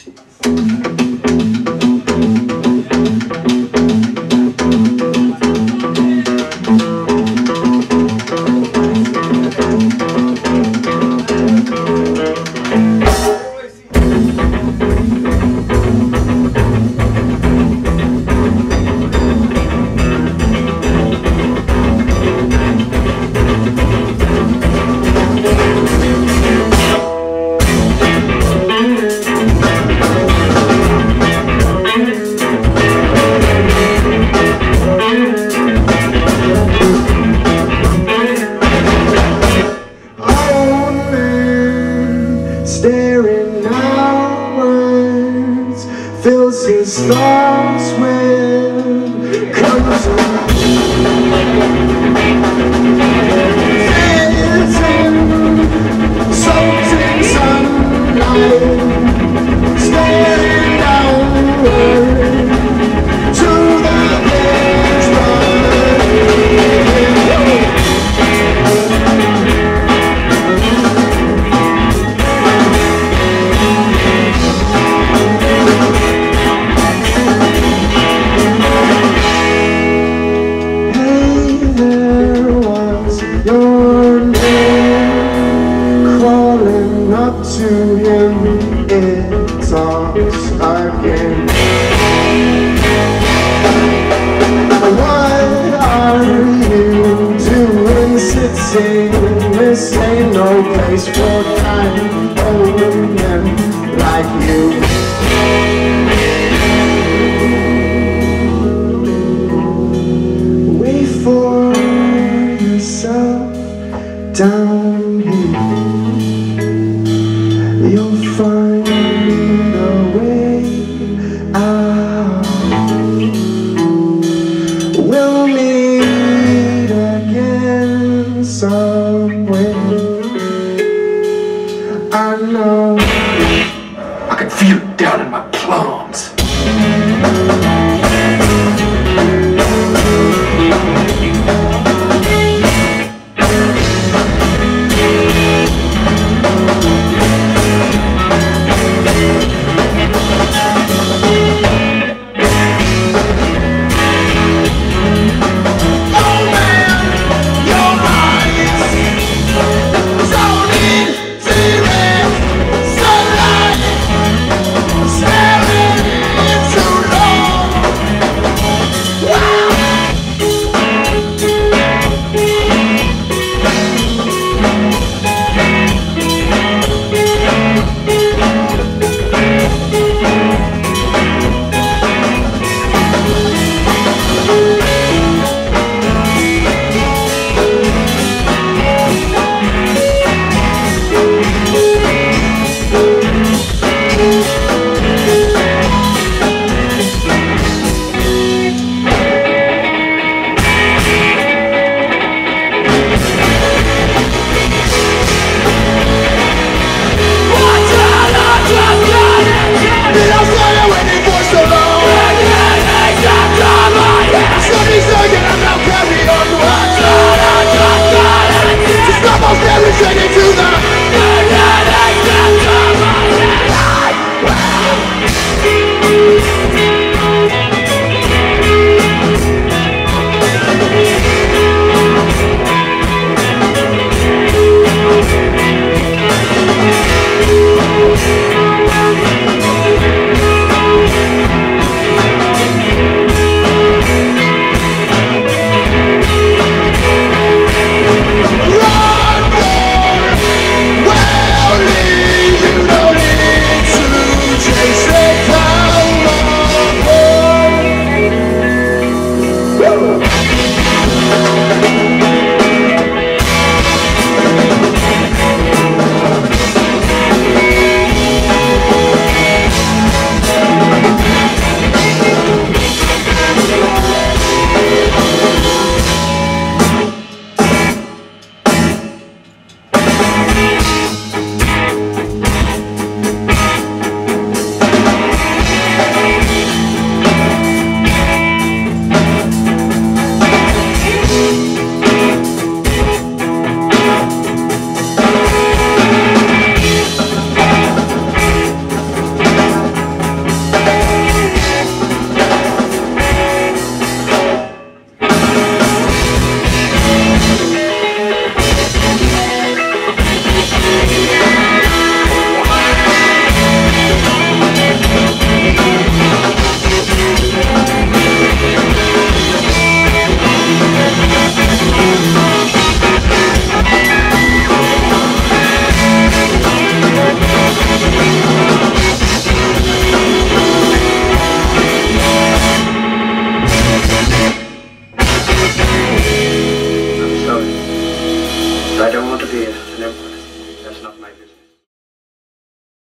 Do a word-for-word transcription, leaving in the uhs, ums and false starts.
Staring outwards, fills his thoughts with confusion. Soaked in sunlight, staring downward to the edge up to him, it talks again. What are you doing sitting? This ain't no place for kind old men like you. Wait for yourself down here. You'll find a way out. We'll meet again somewhere. I know I can feel it down in my plums.